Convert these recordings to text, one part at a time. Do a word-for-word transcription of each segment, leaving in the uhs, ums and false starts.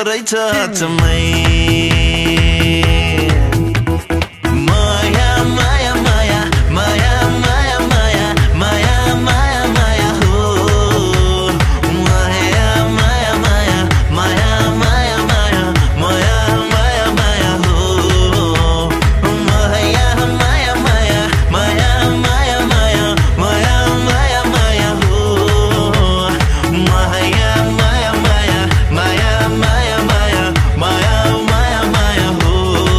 तरै छ अचम्मै माया माया माया माया माया माया माया माया माया हो माया माया माया माया माया माया माया माया माया हो माया माया माया माया माया माया माया माया माया हो माया माया माया माया माया माया माया माया माया हो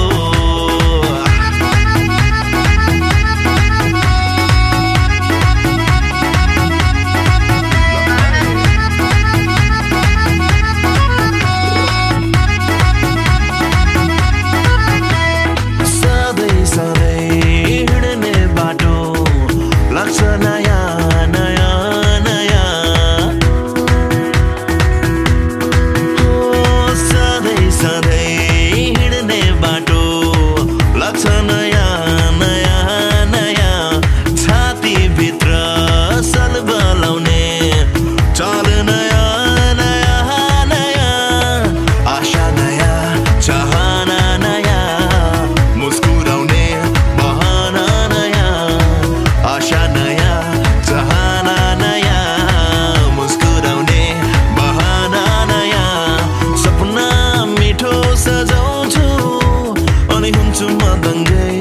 सधैँ सधैँ हिँड्ने बाटो लाग्छ नयाँ नयाँ नयाँ हो सधैँ सधैँ हिँड्ने बाटो लाग्छ नयाँ नयाँ नयाँ छातीभित्र सलबलाउने चाल नयाँ नयाँ नयाँ आशा नयाँ चाहना नयाँ मुस्कुराउने बहाना नयाँ आशा नयाँ चाहना नयाँ मुस्कुराउने बहाना नयाँ सपना मिठो सजाउँछु अनि हुन्छु म दङ्गै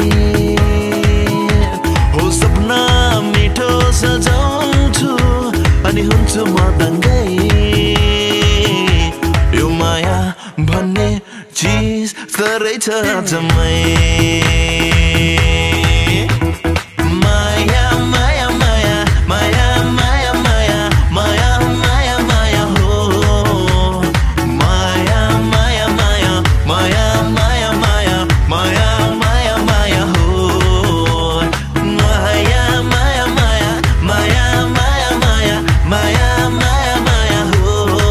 हो सपना मिठो सजाउँछु अनि हुन्छु म दङ्गै यो माया भन्ने चिज तरै छ अचम्मै माया माया माया माया माया माया माया माया माया हो माया माया माया माया माया माया माया माया माया हो माया माया माया माया माया माया माया माया माया हो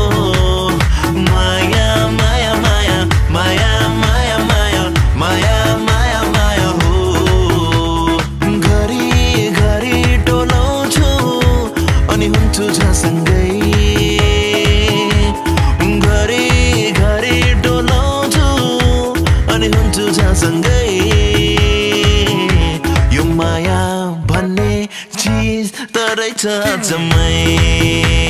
माया माया माया माया माया माया माया माया माया हो घरि घरि डोलाउँछु अनि हुन्छु झसँगै घरि घरि डोलाउँछु अनि हुन्छु झसँगै यो माया भन्ने चिज तरै छ अचम्मै